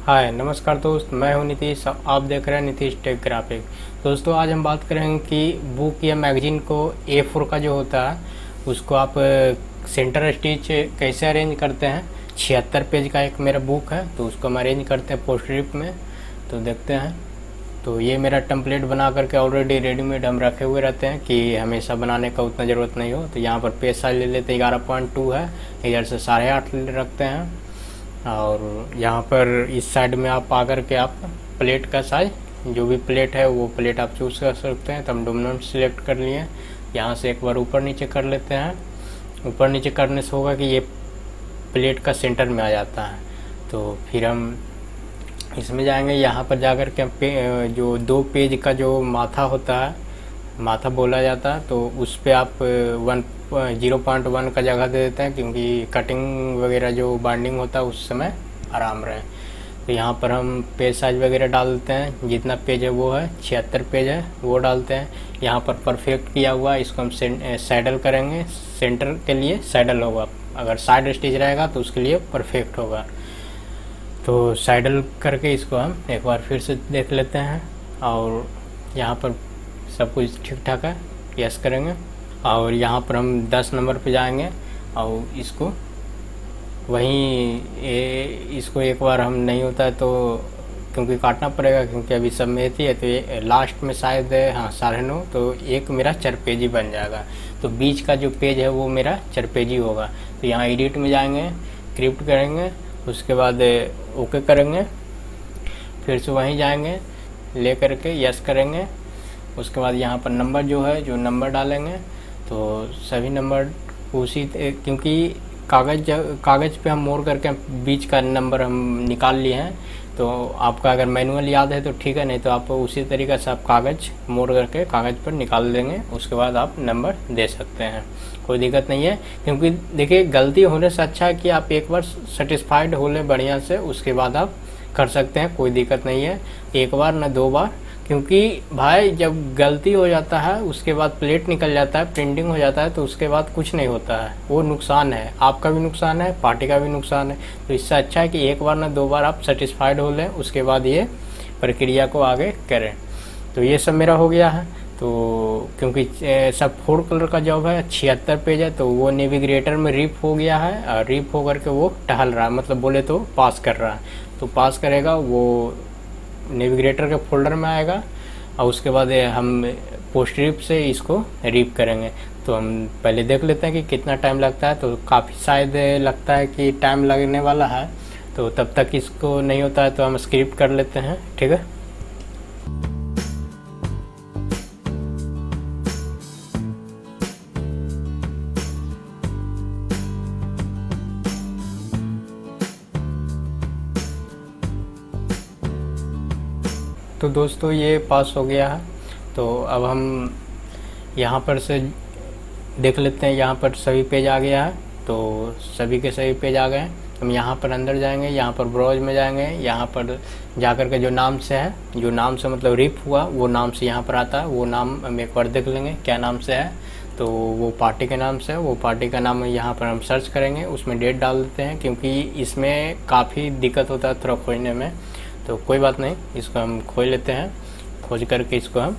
हाय नमस्कार दोस्त, मैं हूं नीतीश। आप देख रहे हैं नीतीश टेक ग्राफिक। दोस्तों आज हम बात करेंगे कि बुक या मैगजीन को A4 का जो होता है उसको आप सेंटर स्टिच कैसे अरेंज करते हैं। 76 पेज का एक मेरा बुक है, तो उसको हम अरेंज करते हैं पोस्ट रिप में। तो देखते हैं। तो ये मेरा टेम्पलेट बना करके ऑलरेडी रेडीमेड हम रखे हुए रहते हैं कि हमेशा बनाने का उतना ज़रूरत नहीं हो। तो यहाँ पर पेज साइज ले लेते हैं, 11.2 है, इधर से 8.5 रखते हैं। और यहाँ पर इस साइड में आप आकर के आप प्लेट का साइज जो भी प्लेट है वो प्लेट आप चूज़ कर सकते हैं। तो हम डोमिनेंट सिलेक्ट कर लिए। यहाँ से एक बार ऊपर नीचे कर लेते हैं। ऊपर नीचे करने से होगा कि ये प्लेट का सेंटर में आ जाता है। तो फिर हम इसमें जाएंगे। यहाँ पर जाकर के जो 2 पेज का जो माथा होता है, माथा बोला जाता है, तो उस पर आप 0.1 का जगह दे देते हैं, क्योंकि कटिंग वगैरह जो बाइंडिंग होता है उस समय आराम रहे। तो यहाँ पर हम पेज साइज वगैरह डाल देते हैं। जितना पेज है वो है 76 पेज है, वो डालते हैं। यहाँ पर परफेक्ट किया हुआ, इसको हम सैडल करेंगे। सेंटर के लिए सैडल होगा, अगर साइड स्टिच रहेगा तो उसके लिए परफेक्ट होगा। तो सैडल करके इसको हम एक बार फिर से देख लेते हैं। और यहाँ पर सब कुछ ठीक ठाक है, यस करेंगे। और यहाँ पर हम 10 नंबर पे जाएंगे और इसको इसको एक बार हम नहीं होता है तो क्योंकि काटना पड़ेगा, क्योंकि अभी सब में ही है। तो ये लास्ट में शायद हाँ 9.5, तो एक मेरा चरपेजी बन जाएगा। तो बीच का जो पेज है वो मेरा चरपेजी होगा। तो यहाँ एडिट में जाएंगे, क्रिप्ट करेंगे, उसके बाद ओके करेंगे, फिर से वहीं जाएंगे, ले करके यस करेंगे। उसके बाद यहाँ पर नंबर जो नंबर डालेंगे, तो सभी नंबर उसी क्योंकि कागज़ पे हम मोड़ करके बीच का नंबर हम निकाल लिए हैं। तो आपका अगर मैनुअल याद है तो ठीक है, नहीं तो आप उसी तरीके से आप कागज़ मोड़ करके कागज़ पर निकाल देंगे। उसके बाद आप नंबर दे सकते हैं, कोई दिक्कत नहीं है। क्योंकि देखिए गलती होने से अच्छा है कि आप एक बार सेटिस्फाइड हो लें बढ़िया से, उसके बाद आप कर सकते हैं, कोई दिक्कत नहीं है। एक बार ना 2 बार, क्योंकि भाई जब गलती हो जाता है उसके बाद प्लेट निकल जाता है, प्रिंटिंग हो जाता है, तो उसके बाद कुछ नहीं होता है। वो नुकसान है, आपका भी नुकसान है, पार्टी का भी नुकसान है। तो इससे अच्छा है कि एक बार ना 2 बार आप सेटिस्फाइड हो लें, उसके बाद ये प्रक्रिया को आगे करें। तो ये सब मेरा हो गया है। तो क्योंकि सब 4 कलर का जॉब है, 76 पेज है, तो वो नेविगेटर में रिप हो गया है और रिप होकर के वो टहल रहा है, मतलब बोले तो पास कर रहा है। तो पास करेगा वो नेविगेटर के फोल्डर में आएगा और उसके बाद हम पोस्ट रिप से इसको रिप करेंगे। तो हम पहले देख लेते हैं कि कितना टाइम लगता है। तो काफ़ी शायद लगता है कि टाइम लगने वाला है, तो तब तक इसको नहीं होता है तो हम स्क्रिप्ट कर लेते हैं, ठीक है। तो दोस्तों ये पास हो गया है। तो अब हम यहाँ पर से देख लेते हैं, यहाँ पर सभी पेज आ गया है। तो सभी के सभी पेज आ गए। हम यहाँ पर अंदर जाएंगे, यहाँ पर ब्राउज में जाएंगे, यहाँ पर जाकर के जो नाम से है, जो नाम से मतलब रिप हुआ वो नाम से यहाँ पर आता है। वो नाम हम एक बार देख लेंगे क्या नाम से है। तो वो पार्टी के नाम से है, वो पार्टी का नाम यहाँ पर हम सर्च करेंगे, उसमें डेट डाल देते हैं, क्योंकि इसमें काफ़ी दिक्कत होता है थोड़ा खोजने में। तो कोई बात नहीं, इसको हम खोज लेते हैं। खोज करके इसको हम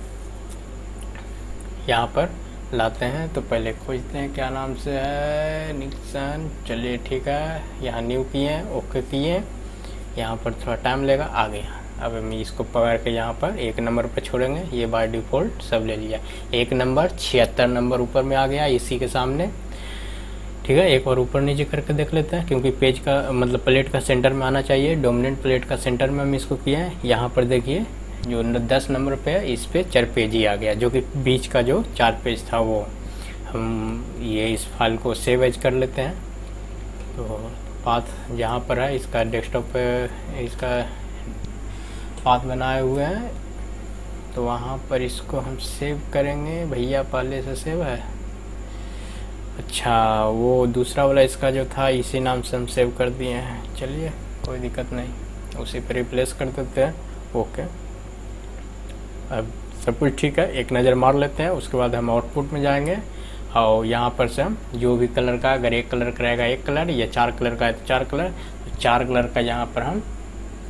यहाँ पर लाते हैं। तो पहले खोजते हैं क्या नाम से है, निक्सन। चलिए ठीक है, यहाँ न्यू किए, ओके किए। यहाँ पर थोड़ा टाइम लेगा, आ गया। अब हम इसको पकड़ के यहाँ पर 1 नंबर पर छोड़ेंगे। ये बाय डिफ़ॉल्ट सब ले लिया। 1 नंबर 76 नंबर ऊपर में आ गया इसी के सामने, ठीक है। एक बार ऊपर नीचे करके देख लेते हैं, क्योंकि पेज का मतलब प्लेट का सेंटर में आना चाहिए। डोमिनेंट प्लेट का सेंटर में हम इसको किए हैं। यहाँ पर देखिए जो 10 नंबर पे है, इस पे चरपेजी आ गया, जो कि बीच का जो 4 पेज था वो। हम ये इस फाइल को सेव एज कर लेते हैं। तो पाथ जहाँ पर है इसका डेस्कटॉप पे इसका पाथ बनाए हुए हैं, तो वहाँ पर इसको हम सेव करेंगे। भैया पहले से सेव है, अच्छा वो दूसरा वाला इसका जो था इसी नाम से हम सेव कर दिए हैं। चलिए कोई दिक्कत नहीं, उसी पर रिप्लेस कर देते हैं। ओके, अब सब कुछ ठीक है। एक नज़र मार लेते हैं, उसके बाद हम आउटपुट में जाएंगे और यहाँ पर से हम जो भी कलर का, अगर 1 कलर का रहेगा 1 कलर, या 4 कलर का है तो 4 कलर, तो 4 कलर का यहाँ पर हम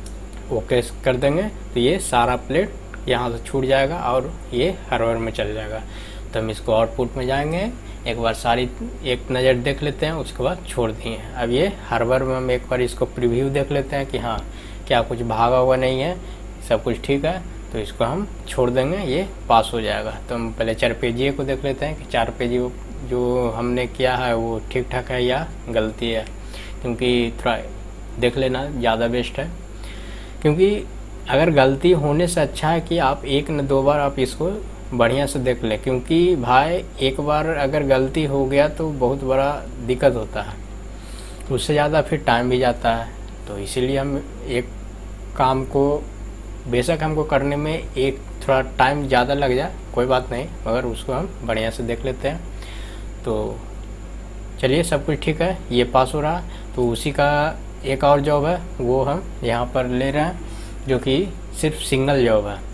ओके कर देंगे तो ये सारा प्लेट यहाँ से छूट जाएगा और ये हार्डवेयर में चल जाएगा। तो हम इसको आउटपुट में जाएंगे, एक बार सारी एक नज़र देख लेते हैं, उसके बाद छोड़ दिए। अब ये हार्डवेयर में हम एक बार इसको प्रीव्यू देख लेते हैं कि हाँ क्या कुछ भागा हुआ नहीं है, सब कुछ ठीक है। तो इसको हम छोड़ देंगे, ये पास हो जाएगा। तो हम पहले 4 पेजिए को देख लेते हैं कि 4 पेजी जो हमने किया है वो ठीक ठाक है या गलती है, क्योंकि थोड़ा देख लेना ज़्यादा बेस्ट है। क्योंकि अगर गलती होने से अच्छा है कि आप 1 न 2 बार आप इसको बढ़िया से देख लें, क्योंकि भाई एक बार अगर गलती हो गया तो बहुत बड़ा दिक्कत होता है, उससे ज़्यादा फिर टाइम भी जाता है। तो इसीलिए हम एक काम को बेशक हमको करने में एक थोड़ा टाइम ज़्यादा लग जाए कोई बात नहीं, मगर उसको हम बढ़िया से देख लेते हैं। तो चलिए सब कुछ ठीक है, ये पास हो रहा। तो उसी का एक और जॉब है वो हम यहाँ पर ले रहे हैं, जो कि सिर्फ सिंगल जॉब है।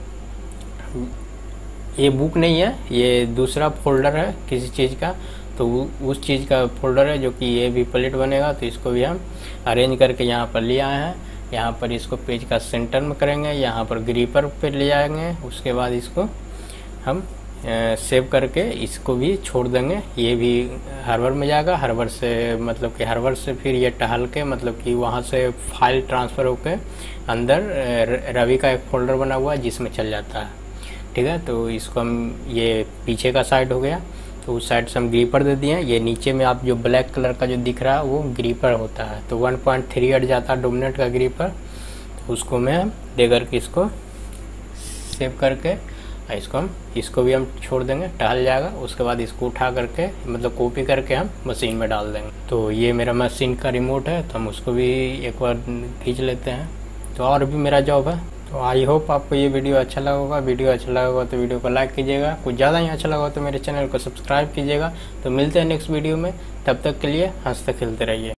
ये बुक नहीं है, ये दूसरा फोल्डर है किसी चीज़ का, तो उस चीज़ का फोल्डर है जो कि ये भी प्लेट बनेगा। तो इसको भी हम अरेंज करके यहाँ पर ले आए हैं। यहाँ पर इसको पेज का सेंटर में करेंगे, यहाँ पर ग्रीपर पे ले जाएंगे, उसके बाद इसको हम सेव करके इसको भी छोड़ देंगे। ये भी हार्डवेयर में जाएगा, हार्डवेयर से मतलब कि हार्डवेयर से फिर ये टहल के मतलब कि वहाँ से फाइल ट्रांसफ़र होके अंदर रवि का एक फोल्डर बना हुआ है जिसमें चल जाता है। ठीक है, तो इसको हम ये पीछे का साइड हो गया, तो उस साइड से हम ग्रीपर दे दिए। ये नीचे में आप जो ब्लैक कलर का जो दिख रहा है वो ग्रीपर होता है, तो 1.3 हट जाता है डोमिनेट का ग्रीपर। तो उसको मैं दे करके इसको सेव करके इसको भी हम छोड़ देंगे, टहल जाएगा। उसके बाद इसको उठा करके मतलब कॉपी करके हम मशीन में डाल देंगे। तो ये मेरा मशीन का रिमोट है, तो हम उसको भी एक बार खींच लेते हैं। तो और भी मेरा जॉब है। तो आई होप आपको ये वीडियो अच्छा लगा होगा। वीडियो अच्छा लगा होगा तो वीडियो को लाइक कीजिएगा, कुछ ज़्यादा ही अच्छा लगा हो तो मेरे चैनल को सब्सक्राइब कीजिएगा। तो मिलते हैं नेक्स्ट वीडियो में, तब तक के लिए हंसते खेलते रहिए।